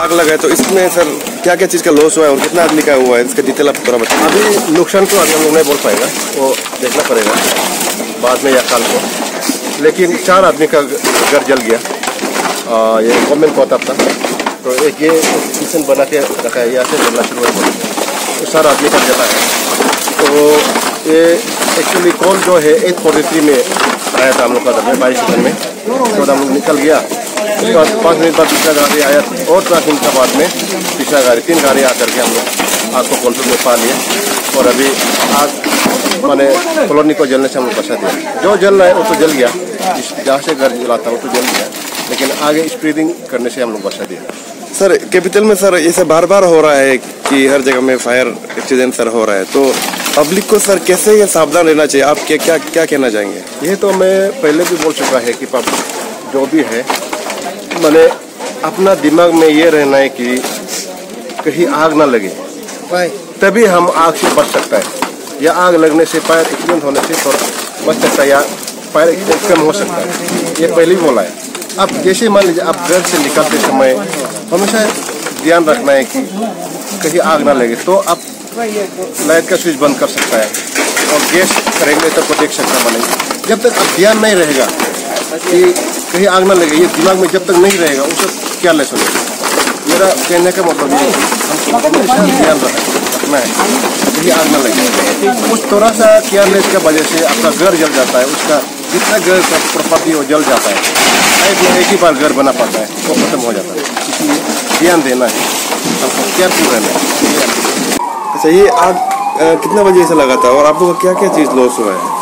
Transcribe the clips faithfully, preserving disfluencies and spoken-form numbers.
आग लगा है, तो इसमें सर क्या क्या चीज़ का लॉस हुआ है और कितना आदमी का हुआ है, इसका डिटेल आप थोड़ा बताइए। अभी नुकसान तो अभी हम लोग नहीं बोल पाएगा, वो देखना पड़ेगा बाद में या कल को। लेकिन चार आदमी का घर जल गया। आ, ये गवर्नमेंट क्वार्टर था, तो एक ये किचन बना के रखा है, यहाँ से जलना शुरू हुआ, तो चार आदमी का जला है। तो ये एक्चुअली कॉल जो है एट फोर्टी थ्री में आया था हम लोग का घर में, बाईस सेकंड में, तो हम लोग निकल गया। उसके बाद पाँच मिनट बाद दूसरा गाड़ी आया और पाँच मिनट के बाद में तीसरा गाड़ी, तीन गाड़ी आकर के हम लोग आग को कंट्रोल में पा लिए। और अभी आग माने कॉलोनी को जलने से हम लोग बचा दिया। जो जल रहा है वो तो जल गया, जहाँ से घर जलाता वो तो जल गया, लेकिन आगे स्प्रेडिंग करने से हम लोग बचा दिया। सर कैपिटल में सर ये सब बार बार हो रहा है कि हर जगह में फायर एक्सीडेंट सर हो रहा है, तो पब्लिक को सर कैसे ये सावधान रहना चाहिए, आप क्या क्या क्या कहना चाहेंगे? ये तो मैं पहले भी बोल चुका है कि पब्लिक जो भी है मैंने अपना दिमाग में ये रहना है कि कहीं आग ना लगे, तभी हम आग से बच सकता है, या आग लगने से फायर एक्सीडेंट होने से थोड़ा बच सकता है, या फायर एक्सीडेंट कम हो सकता है। ये पहले ही बोला है। अब जैसे मान लीजिए आप घर से निकलते समय हमेशा ध्यान रखना है कि कहीं आग ना लगे, तो आप लाइट का स्विच बंद कर सकता है और गैस रेगुलेटर को देख सकता बनेगा। जब तक अब ध्यान नहीं रहेगा कि कहीं आग ना लगे, ये दिमाग में जब तक नहीं रहेगा उस सब क्या लेस होगा। मेरा कहने का मतलब ये हमको हमेशा ध्यान रखना है कहीं आग ना लगे। उस थोड़ा सा केयरलेस की वजह से आपका घर जल जाता है, उसका जितना घर का प्रॉपर्टी वो जल जाता है। लाइफ में एक ही बार घर बना पाता है, वो खत्म हो जाता है। इसलिए ध्यान देना है, आपको केयरफुल रहना है। अच्छा, ये आग कितना बजे से लगा था और आप लोग क्या क्या चीज़ लॉस हुआ है?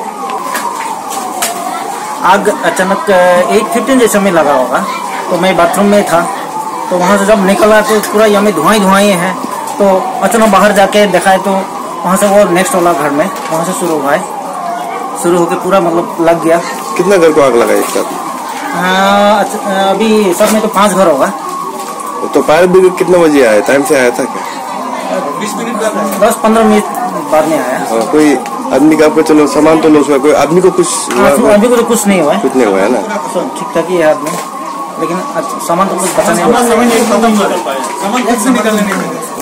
आग अचानक एट फिफ्टीन जैसे में लगा होगा, तो मैं बाथरूम में था, तो वहाँ से जब निकला तो पूरा यहाँ में धुआं धुआं है। तो अचानक बाहर जाके देखा है तो वहाँ से वो नेक्स्ट वाला घर में वहाँ से शुरू हुआ है, शुरू होकर पूरा मतलब लग गया। कितना घर को आग लगा एक साथ? हाँ, अभी सब में तो पाँच घर होगा। तो फायर ब्रिगेड कितना बजे आया, टाइम से आया था क्या? दस पंद्रह मिनट बाद में आया। हाँ, कोई आदमी का आपको चलो सामान तो लॉस हुआ, कोई आदमी को कुछ आदमी को तो कुछ नहीं हुआ है, कुछ नहीं हुआ है ना, ठीक ठाक ही है आदमी, लेकिन सामान तो कुछ बचा नहीं हुआ।